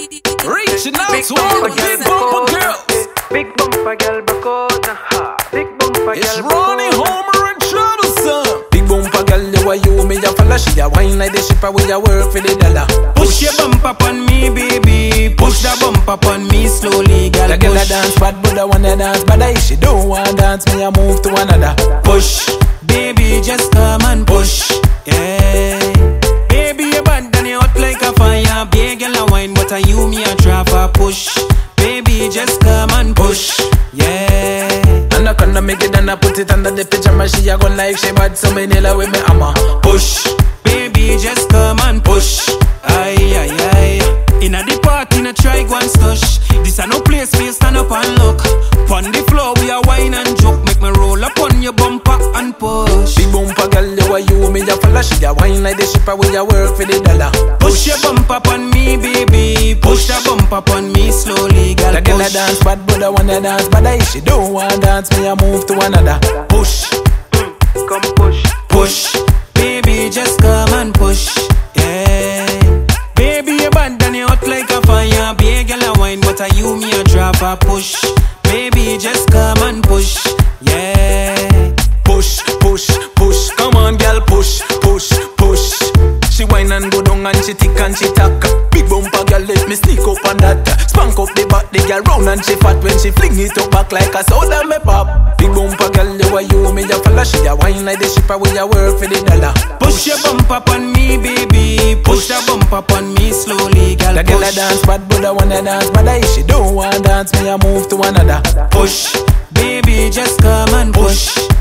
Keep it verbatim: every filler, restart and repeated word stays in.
Reaching out to all the big bumper girls. Big bumper girl, back out. Big bumper girl. It's Ronnie, Homer, and Troublesum. Big bumper girl, you are you, me a follow. She a wine like the shipper, we a work for the dollar. Push your bumper on me, baby. Push the bumper on me slowly, girl. The girl a dance bad, but I wanna dance bad. If she don't wanna dance, me a move to another. Push, baby, just come and push. Yeah. Baby, you bad and you hot like a fire. Big girl a wine, but I you me a drop a push. Baby, just come and push. Yeah. And I can't make it and I put it under the pajama. She a go like she bad, so me nail her with me hammer. Push, baby, just come and push. Aye, aye, aye. Inna the party, no try go and stush. This a no place for you stand up and look. On the floor, we a wine and joke. Make me roll up on your bumper and push. Big bumper girl, you are you, me a follow. She a wine like the shipper, we a work for the dollar. Push your bumper on me, baby. Push the bumper on me slowly, girl. The girl a Push. dance bad, but I wanna dance bad. If she don't wanna dance, me a move to another. Push, Come push. Push, baby, just come and push. Yeah. Baby, you bad and you hot like a fire. Big girl a wine, but I you me a drop a push. Baby, just come and push. Yeah. push, push, push. Come on, girl, push, push, push. She whine and go down and she tick and she tack. Big bumper girl, let me sneak up on that. Spank up the back, the girl round and she fat when she fling it up back like a soda me pop. Big bumper girl, you are you, me a follow. She a whine like the shipper, we a work for the dollar. Push your bumper on me, baby. Push the bumper on me slowly, girl. The girl a Push. dance bad, but I wanna dance bad. If she don't wanna dance, me a move to another. Push, baby, just come and push.